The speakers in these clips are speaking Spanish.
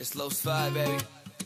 It's Low Slide, baby.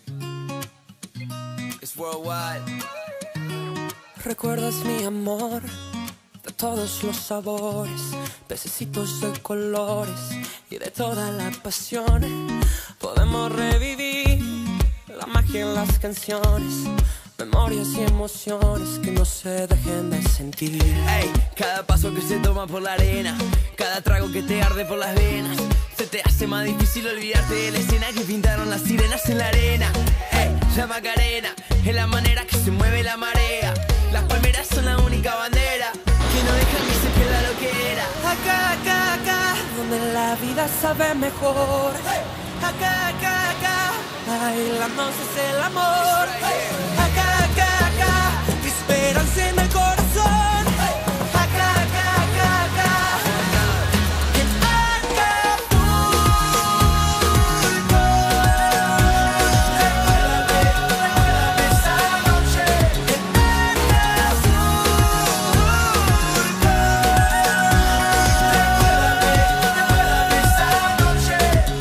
It's worldwide. Recuerdas mi amor de todos los sabores, pececitos de colores y de toda la pasión. Podemos revivir la magia en las canciones, memorias y emociones que no se dejen de sentir. Ey, cada paso que se toma por la arena, cada trago que te arde por las venas, se te hace más difícil olvidarte de la escena que pintaron las sirenas en la arena. Ey, la Macarena es la manera que se mueve la marea. Las palmeras son la única bandera que no dejan que se pierda lo que era. Acá, acá, acá, donde la vida sabe mejor. Acá, acá, acá, bailamos es el amor. Acá, acá, acá, esperanza en el corazón. Acá, acá, acá, acá, en Acapulco. Recuérdame esa noche en Acapulco. Recuérdame esa noche.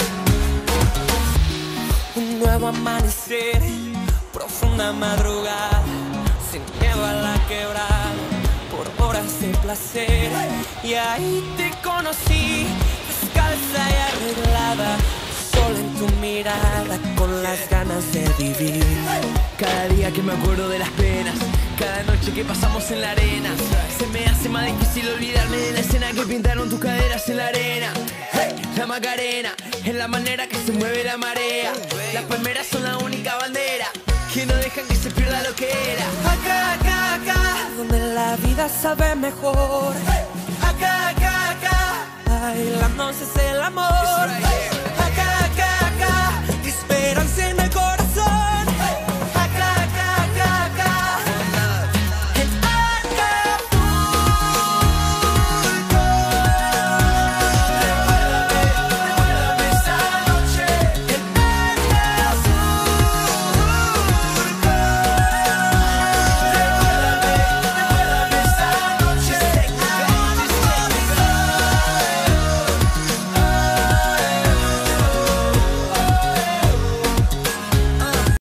Un nuevo amanecer, profunda madrugada, sin miedo a la quebrada, por horas de placer. Y ahí te conocí, descalza y arreglada, sola en tu mirada, con las ganas de vivir. Cada día que me acuerdo de las penas, cada noche que pasamos en la arena, se me hace más difícil olvidarme de la escena que pintaron tus caderas en la arena. Hey, la Macarena es la manera que se mueve la marea. Las palmeras son la única bandera que no dejan que se pierda lo que era. Acá, acá, acá, donde la vida sabe mejor. Acá, acá, acá, bailamos es el amor.